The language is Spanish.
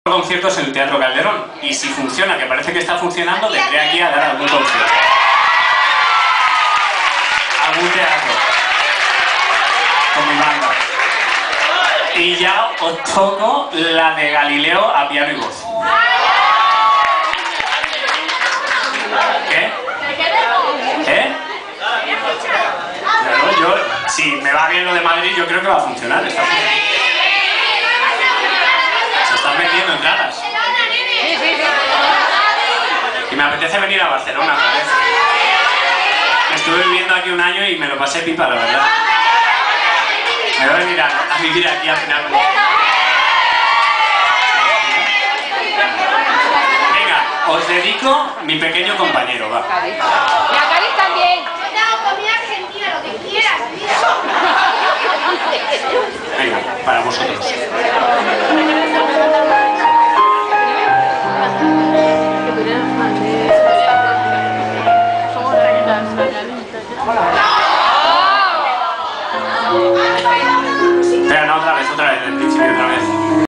conciertos en el Teatro Calderón, y si funciona, que parece que está funcionando, vendré aquí a dar algún concierto. Algún teatro. Con mi banda. Y ya os toco la de Galileo a piano y voz. ¿Qué? ¿Eh? Claro, yo, si me va bien lo de Madrid, yo creo que va a funcionar. Está bien. Se están vendiendo entradas. Y me apetece venir a Barcelona otra vez. Estuve viviendo aquí un año y me lo pasé pipa, la verdad. Me voy a venir a vivir aquí al final. Venga, os dedico mi pequeño compañero, va. Y a Cádiz también. Yo te hago comida argentina, lo que quieras. Venga, para vosotros. Espera, no, otra vez, del principio otra vez.